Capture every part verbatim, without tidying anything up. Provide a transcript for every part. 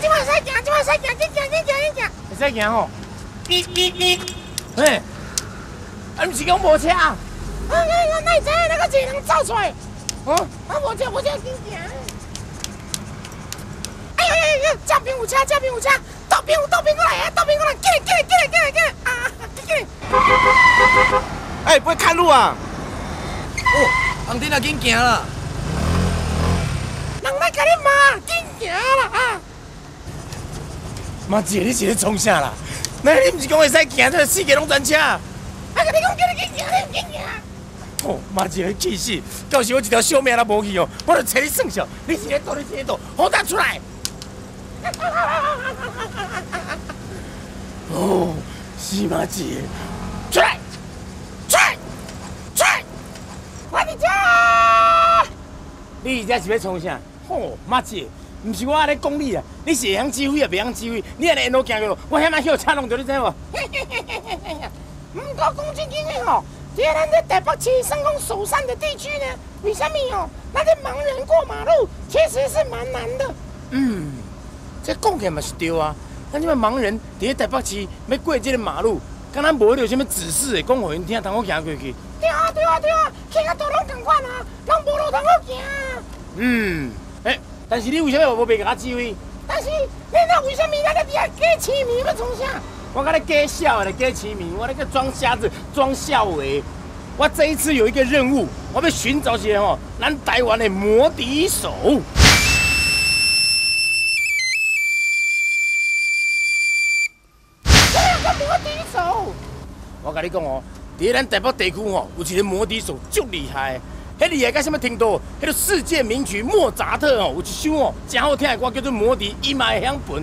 即摆使行，即摆使行，紧行紧行紧行。会使行吼？滴滴滴。嘿，啊，毋是讲无车啊？啊，那那知那个一个人走出来？哦，啊，无车无车，紧行。哎呀呀呀！这边有车，这边有车，倒边有倒边过来啊，倒边过来，进来进来进来进来进来啊！进来。 哎，不会看路啊！哦，红灯啊，紧行啦！ 人来甲你骂，紧行啦啊！ 妈姐，你是咧创啥啦？那你不是讲会使行，这世界拢专车？啊， 甲你讲叫你紧行，你唔紧行。 哦，妈姐，你气死！到时我一条小命都无去哦，我就找你算账。你是咧倒咧这倒，好打出来！哦，是妈姐，出来，出来，出来！ 我伫遮。 你这是要创啥？吼，妈姐，唔是我咧讲你啊，你是会晓指挥也袂晓指挥，你安尼沿路行过，我遐马歇车弄着，你知无？ 唔过讲真经的吼，在咱这台北市算讲首善的地区呢，为什么哦？那这盲人过马路确实是蛮难的。 嗯，这讲起来嘛是对啊。咱即摆盲人伫咧台北市要过这个马路，敢若无着什么指示的，讲互因听，通好行过去。 对啊对啊对啊，去甲倒拢同款啊，拢无路通好行。 嗯，诶、欸，但是你为什么无袂甲我指挥？ 但是你那为什么那个底下假痴迷要从啥？ 我甲你假笑的，假痴迷，我那个装瞎子，装笑话。我这一次有一个任务，我要寻找一个吼，咱台湾的摩笛手。 这个摩笛手， 我甲你讲哦，伫咱台北地区吼，有一个摩笛手足厉害。迄厉害到什么程度？迄个世界名曲莫扎特哦，有一首哦真好听的歌叫做《摩笛》，伊嘛会晓弹。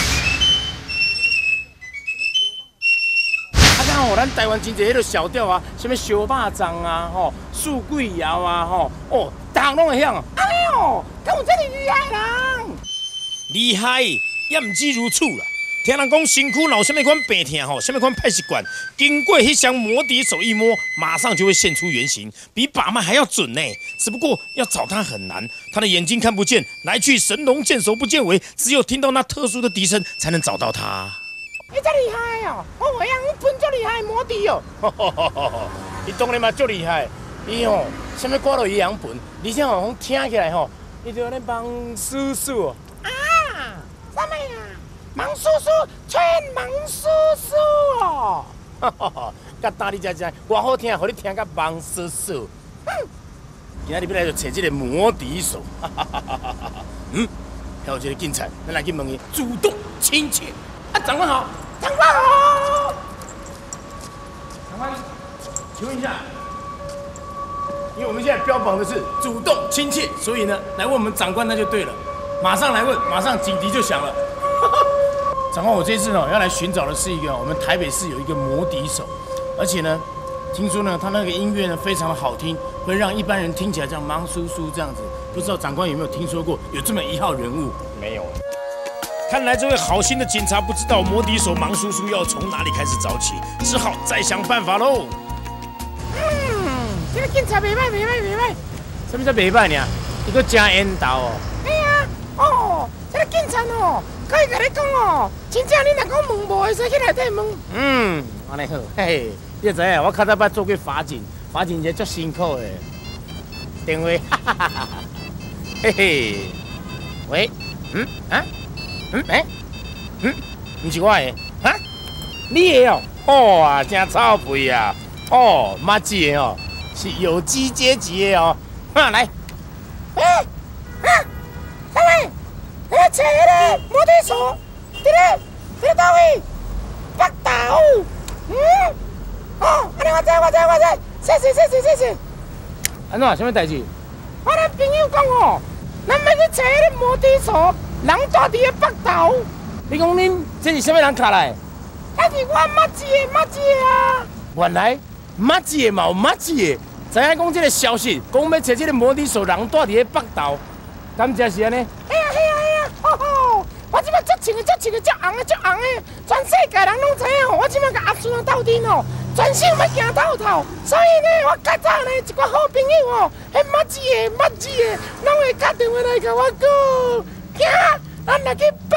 啊，刚好咱台湾真侪迄个小调啊，什么小肉粽啊，吼，素桂窑啊，吼，哦，逐项拢会晓。 哎呦，敢有这么厉害人？ 厉害，也唔止如此啦。听人讲身躯闹什么款病痛吼，什么款歹习惯，经过迄项摩笛手一摸，马上就会现出原形，比把脉还要准呢。只不过要找他很难，他的眼睛看不见，来去神龙见首不见尾，只有听到那特殊的笛声才能找到他。 你这厉害哦！我会晓喷足厉害摩笛哦。 伊当然嘛足厉害，伊吼什么歌都会晓喷，而且吼听起来吼，伊就咧帮叔叔哦。 啊，什么呀？盲叔叔，吹盲叔叔哦！ 哈哈哈，甲打你遮遮，偌好听，互你听甲盲叔叔。哼，今仔日要来就找这个摩笛手。哈哈哈哈哈！嗯，还有这个警察，咱来去问伊，主动亲切。啊，长官好， 长官好。 长官，请问一下，因为我们现在标榜的是主动亲切，所以呢，来问我们长官那就对了。马上来问，马上警笛就响了。长官，我这次呢要来寻找的是一个我们台北市有一个摩笛手，而且呢，听说呢他那个音乐呢非常的好听，会让一般人听起来像盲叔叔这样子。不知道长官有没有听说过有这么一号人物？ 没有。看来这位好心的警察不知道摩笛手盲叔叔要从哪里开始找起，只好再想办法喽。 嗯，这个警察袂歹袂歹袂歹。 什么叫袂歹呢？伊个真缘投哦。 哎呀，哦，这个警察哦。可以甲你讲哦，真正你若讲问无，会使去内底问。 嗯，安尼好，嘿嘿，你知影，我较早捌做过法警，法警也足辛苦的。电话，哈哈哈哈，嘿嘿，喂，嗯啊，嗯哎、欸，嗯，唔是我的，啊，你的哦，哦啊，真臭屁啊，哦，妈姐的哦，是有机阶级的哦，哈，来， 哎、欸，啊，各位。来找迄个摩笛手，伫咧伫咧倒位？北投。嗯，哦，安尼我知我知我知，谢谢谢谢谢谢。 安怎？什么代志？ 我咱朋友讲哦，咱要去找迄个摩笛手，人住伫咧北投。 你讲恁这是什么人卡来？ 那是我妈姐妈姐啊。 原来妈姐嘛有妈姐，知影讲这个消息，讲要找这个摩笛手，人住伫咧北投，敢真是安尼？ 嘿啊嘿啊嘿啊！吼吼！我即摆足穿个足穿个足红个足红个，全世界人拢知影吼！我即摆甲阿孙斗阵吼，全身要行透透。所以呢，我较早呢一个好朋友吼，迄捌字的捌字的，拢会打电话来甲我讲，行，咱来去北投。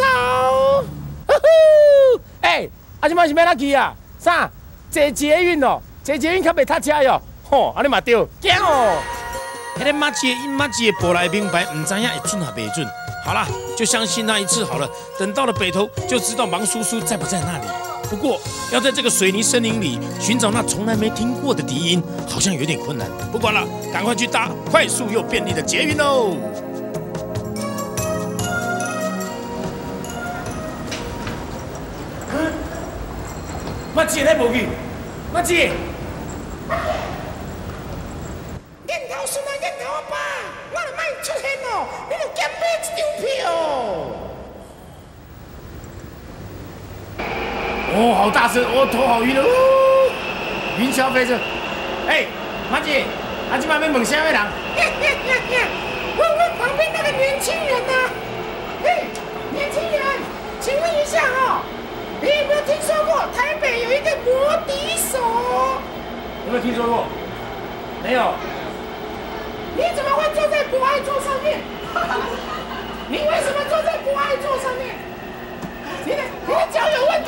倒。呼呼，哎，啊，即摆是要哪去啊？啥？坐捷运哦，坐捷运较袂塞车哟。吼，安尼嘛对，惊哦。 迄个马姐因马姐波来明白，唔知影会准还袂准。好啦，就相信那一次好了。等到了北投，就知道盲叔叔在不在那里。不过，要在这个水泥森林里寻找那从来没听过的笛音，好像有点困难。不管了，赶快去搭快速又便利的捷运喽！ 马姐在无去，马姐。 镜头顺啊，镜头啊爸，我就卖出现哦，你就减买一张票。 哦，好大声，我、哦、头好晕了，哦，云霄飞车。哎、欸，马姐，啊，今晚要问啥位人？ 问问旁边那个年轻人呐、啊。嘿，年轻人，请问一下哦，你有没有听说过台北有一个摩笛手？ 有没有听说过？没有。 你怎么会坐在博爱座上面？你为什么坐在博爱座上面？你的你的脚有问题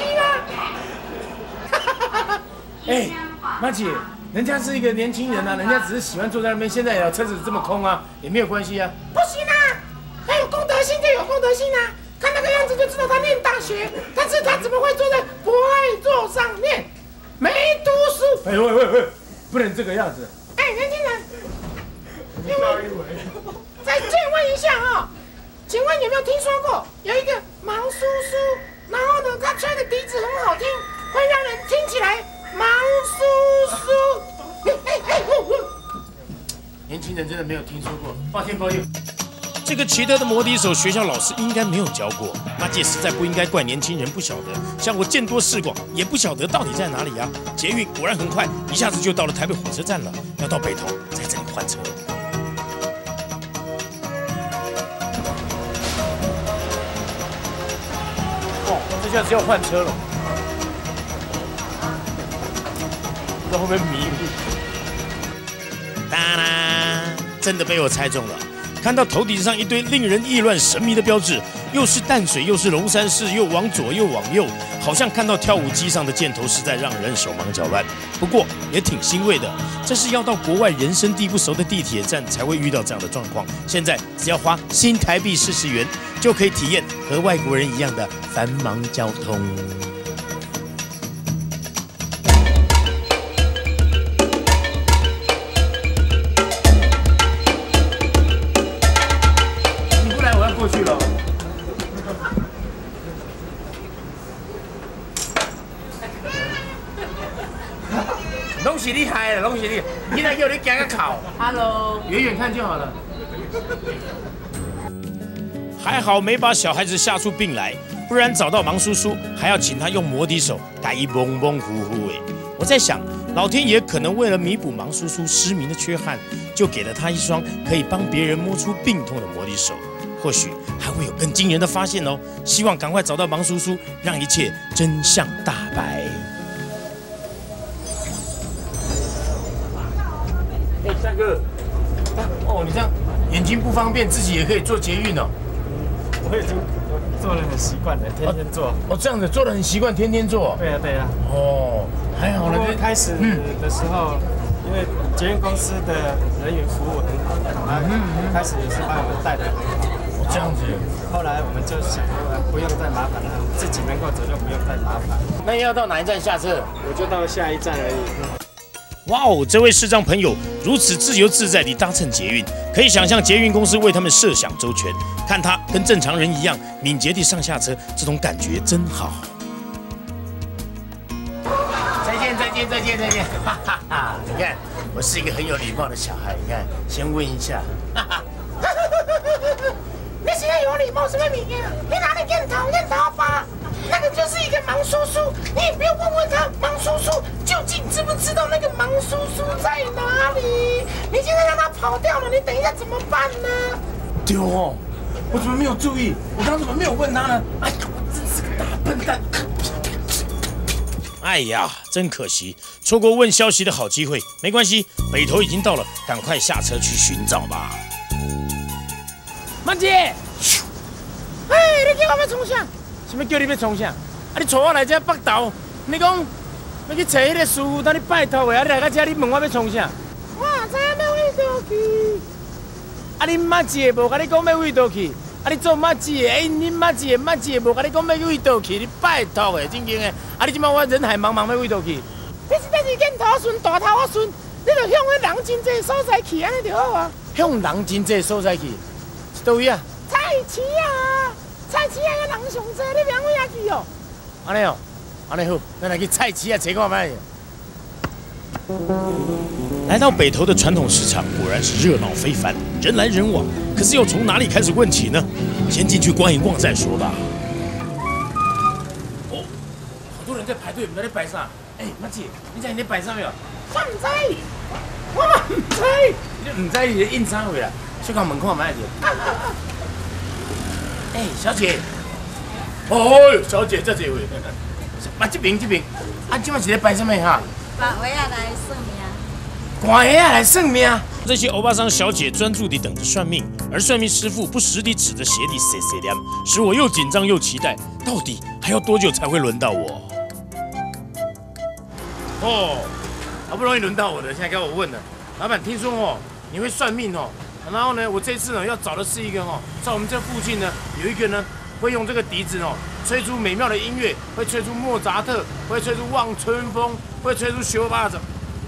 吗？ 哎，马姐，人家是一个年轻人啊，人家只是喜欢坐在那边，现在有车子这么空啊，也没有关系啊。 不行啊，他有公德心就有公德心啊，看那个样子就知道他念大学，但是他怎么会坐在博爱座上面？没读书。 哎喂喂喂，不能这个样子。 哎，年轻人，再再问一下啊、哦，请问有没有听说过有一个盲叔叔，然后呢，他吹的笛子很好听，会让人听起来盲叔叔。哎哎哎！ 年轻人真的没有听说过，抱歉抱歉。 这个奇特的摩笛手，学校老师应该没有教过。马姐实在不应该怪年轻人不晓得，像我见多识广，也不晓得到底在哪里啊。捷运果然很快，一下子就到了台北火车站了。要到北投，在这里换车。 哦，这下子要换车了，在后面迷路。 哒啦，真的被我猜中了。看到头顶上一堆令人意乱神迷的标志，又是淡水，又是龙山寺，又往左又往右，好像看到跳舞机上的箭头，实在让人手忙脚乱。不过也挺欣慰的，这是要到国外人生地不熟的地铁站才会遇到这样的状况。现在只要花新台币四十元，就可以体验和外国人一样的繁忙交通。 过去了，拢是你害的，拢是你，你来叫你行个靠。 Hello， 远远看就好了。 还好没把小孩子吓出病来，不然找到盲叔叔还要请他用摩笛手改一蒙蒙糊糊哎。我在想，老天爷可能为了弥补盲叔叔失明的缺憾，就给了他一双可以帮别人摸出病痛的摩笛手。或许还会有更惊人的发现哦！希望赶快找到盲叔叔，让一切真相大白。 哎，大哥，哦，你这样眼睛不方便，自己也可以坐捷运哦。 我已经做得很习惯了，天天做。 哦，这样子做得很习惯，天天做。 对啊，对啊。 哦，还好了。 开始的时候，因为捷运公司的人员服务很好，啊，开始也是把我们带得很好。 这样子， 后来我们就想说，不用再麻烦了，自己能够走就不用再麻烦。 那要到哪一站下车？ 我就到下一站而已。 哇哦，这位视障朋友如此自由自在地搭乘捷运，可以想象捷运公司为他们设想周全。看他跟正常人一样敏捷地上下车，这种感觉真好。 再见，再见，再见，再见！哈哈哈！你看，我是一个很有礼貌的小孩。你看，先问一下。哈哈。 你现在有礼貌什么名啊？你哪里认头认头吧？那个就是一个盲叔叔，你也不用问问他盲叔叔究竟知不知道那个盲叔叔在哪里？你现在让他跑掉了，你等一下怎么办呢？ 丢哦，我怎么没有注意？我刚刚怎么没有问他呢？哎呀，我真是个大笨蛋！ 哎呀，真可惜，错过问消息的好机会。没关系，北投已经到了，赶快下车去寻找吧。 曼姐， 哎， 你叫我要创啥？ 什么叫你要创啥？啊，你带我来这北投，你讲要去找迄个师傅，等你拜托的，啊，你来到这，你问我要创啥？ 我知影要位倒去。 啊，恁妈子的无甲你讲要位倒去，啊，你做妈子的，哎，恁妈子的妈子的无甲你讲要位倒去，你拜托的，真经的。啊，你即摆我人海茫茫要位倒去？ 你是在是见头顺大头仔顺，你就向迄人真济所在去，安尼就好啊。 向人真济所在去，是倒位啊？ 菜市啊，菜市啊，遐人上济，你免位遐去哦。 安尼哦，安尼好，咱来去菜市啊，找看卖。 来到北投的传统市场，果然是热闹非凡，人来人往。可是要从哪里开始问起呢？先进去逛一逛再说吧。 哦，好多人在排队，不知道在摆啥。哎，妈姐，你知你在摆啥没有？ 我唔知，我嘛唔知。 你唔知你印啥回啦？小港门看卖者。哎，小姐。哦，小姐这这位。啊，这边这边。啊，今晚是在摆什么哈？ 把尾仔来算命。 赶鞋来算命。 这些欧巴桑小姐专注地等着算命，而算命师傅不时地指着鞋底碎碎念，使我又紧张又期待，到底还要多久才会轮到我？ 哦，好不容易轮到我了，现在该我问了。老板，听说哦，你会算命哦，然后呢，我这次呢要找的是一个哦，在我们这附近呢有一个呢会用这个笛子哦吹出美妙的音乐，会吹出莫扎特，会吹出望春风，会吹出修巴掌。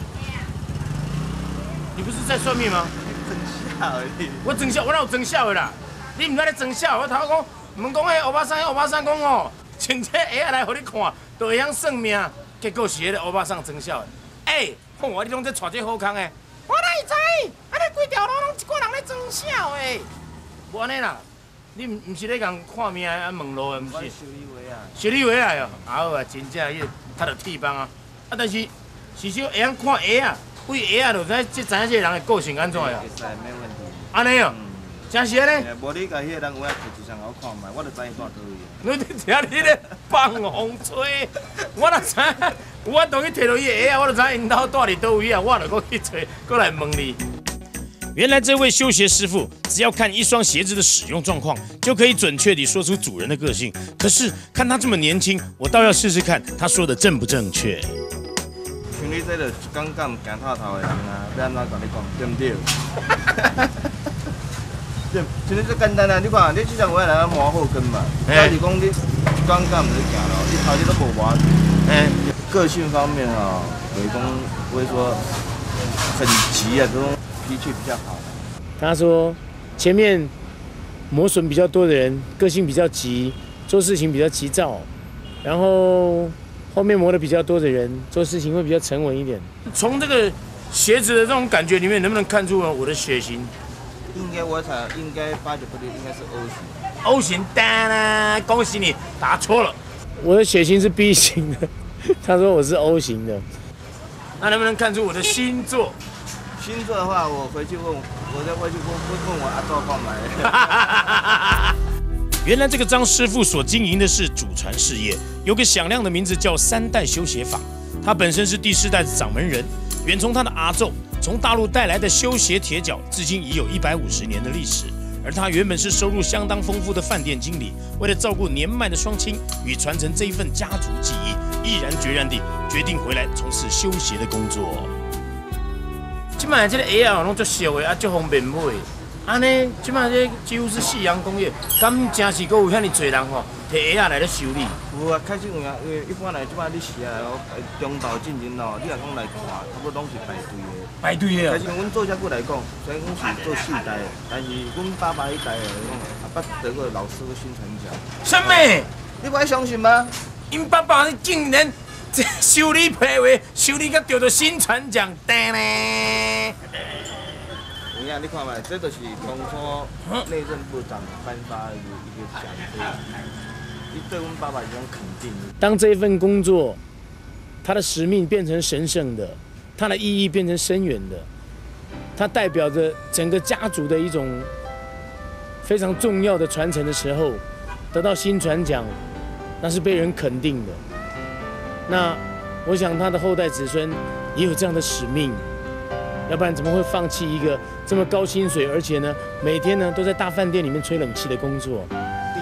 你不是在算命吗？ 真笑的， 我真笑，我哪有真笑的啦？你唔知咧真笑，我头讲，问讲迄欧巴桑，迄欧巴桑讲哦，穿这鞋仔来互你看，就会晓算命。结果是迄个欧巴桑真笑的。哎、欸，看我你拢在带这好康的。 我哪会知？安尼规条路拢一挂人咧装笑诶。 无安尼啦，你唔唔是咧共看命啊问路的，唔是？ 修理话啊， 修理回来哦，好啊，真正迄他着铁棒啊。啊，但是是少会晓看鞋啊，为鞋啊，就知即知影这个人的个性安怎呀？ 会使没问题。 安尼哦，真是安尼。 无你甲迄个人有影摕一双我看卖，我就知伊住倒位。 你听你咧放风吹，我就知影，我当去摕到伊的鞋啊，我就知影因兜住伫倒位啊，我就搁去找，搁来问你。 原来这位修鞋师傅只要看一双鞋子的使用状况，就可以准确地说出主人的个性。可是看他这么年轻，我倒要试试看他说的正不正确。 像你这个刚刚行透透的人啊，要安怎甲你讲，对不对？对，像你最简单啊，你看你这双鞋来磨后跟嘛，假如讲你刚刚唔是行咯，你头日都无磨。哎，个性方面啊，伟公不会说很急啊，这种脾气比较好。 他说，前面磨损比较多的人，个性比较急，做事情比较急躁，然后后面磨的比较多的人，做事情会比较沉稳一点。从这个鞋子的这种感觉里面，能不能看出我的血型？ 应该我猜，应该八九不离，应该是 O 型。 O 型，当然，恭喜你答错了。我的血型是 B 型的，他说我是 O 型的。那能不能看出我的星座？ 星座的话，我回去问，我再回去问问问我阿祖干嘛。 原来这个张师傅所经营的是祖传事业，有个响亮的名字叫三代修鞋坊。他本身是第四代的掌门人，远从他的阿祖从大陆带来的修鞋铁脚，至今已有一百五十年的历史。而他原本是收入相当丰富的饭店经理，为了照顾年迈的双亲与传承这一份家族技艺，毅然决然地决定回来从事修鞋的工作。 即摆这个鞋啊，拢足俗的，啊足方便买。安尼，即摆这几乎是夕阳工业，敢真是阁有遐尼侪人吼，摕鞋啊来咧修理。 有啊，开始有啊，因为一般来即摆你时啊，中昼进前咯，你若讲来看，差不多拢是排队的。 排队的。 但是阮做遮久来讲，虽然讲是做四代的，但是阮爸爸一代的讲，也捌得过老师的新传奖。 什么？ 你不爱相信吗？ 因爸爸竟然这修理皮鞋，修理甲得到新传奖，蛋呢？ 有影，你看卖，这就是当初内政部长颁发的一个奖杯，你对阮爸爸一种肯定。 当这份工作，它的使命变成神圣的，它的意义变成深远的，它代表着整个家族的一种非常重要的传承的时候，得到新传奖，那是被人肯定的。那我想他的后代子孙也有这样的使命，要不然怎么会放弃一个这么高薪水，而且呢每天呢都在大饭店里面吹冷气的工作？ 第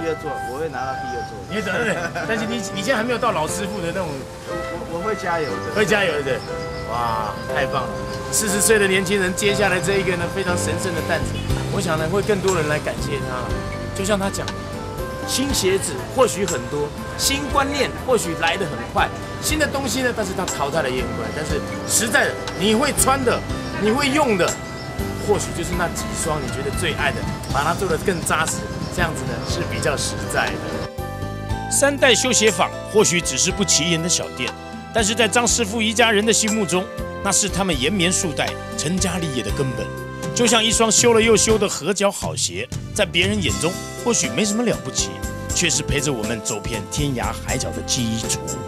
第二座，我会拿到第二座。 你会得对，但是你你现在还没有到老师傅的那种， 我我会加油的， 会加油的。哇，太棒了！四十岁的年轻人接下来这一个呢非常神圣的担子，我想呢会更多人来感谢他。就像他讲的，新鞋子或许很多，新观念或许来得很快，新的东西呢，但是它淘汰的也很快。但是实在的，你会穿的，你会用的，或许就是那几双你觉得最爱的，把它做得更扎实，这样子呢是比较实在的。 三代修鞋坊或许只是不起眼的小店，但是在张师傅一家人的心目中，那是他们延绵数代、成家立业的根本。就像一双修了又修的合脚好鞋，在别人眼中或许没什么了不起，却是陪着我们走遍天涯海角的基础。